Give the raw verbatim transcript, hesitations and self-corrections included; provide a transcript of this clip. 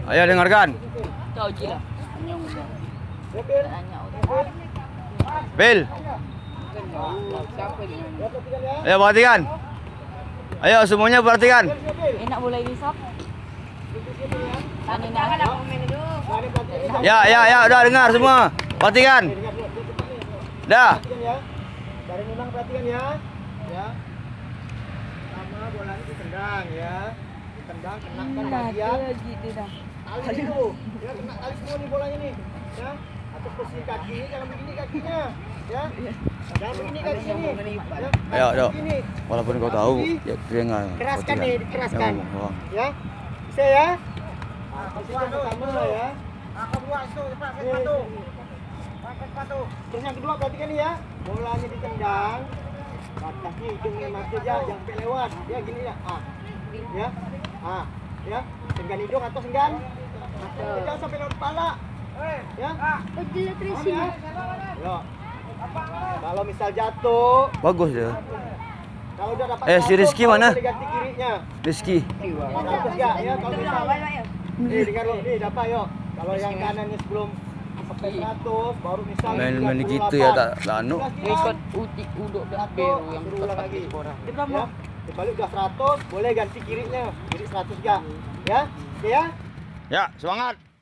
Ayo dengarkan. Kau je lah. Bil. Ayo perhatikan. Ayo semuanya perhatikan. Enak bola ini sop. Tani nak nak komen dulu. Ya ya ya udah dengar semua. Perhatikan. Dah. Dari memang perhatikan ya. Ya. Sama bolanya ditendang ya. Ditendang kenakan bagian. Gitu dah. Tali dulu. Ya kena tali semua nih bolanya nih. Ya. Atas posisi kaki, jangan begini kakinya. Ya. Jangan begini kakinya nih. Ya. Ayo, ayo. Begini. Walaupun kau tahu, ya dengar. Keraskan nih, keraskan. Ya, Ya. Bisa ya? Posisi pertama ya. Angkat dua itu, pakai sepatu. Pakai sepatu. Terus yang kedua perhatikan nih ya. Bolanya ditendang. Kaki hidungnya mati aja, jangan sampai lewat. Ya gini ya. Ah. Ya. Ah. Ya. Senggan hidung atau senggan? Jangan sampai lewat kepala. Ya. Paham ya? Yo. Kalau misal jatuh, bagus ya. kalau udah dapat Eh, si Rizky mana? boleh ganti kirinya. Rizky. Dapat enggak ya kalau misal. Nih dengar lo, nih dapat yuk. Kalau yang kanannya sebelum sampai seratus baru misal Main-main gitu ya tak lanu. Ikut utik uduk dan biru yang berulang lagi. orang. Ya. Dibalik udah seratus, boleh ganti kirinya. Jadi seratus enggak? Ya? Oke ya? Ya, semangat.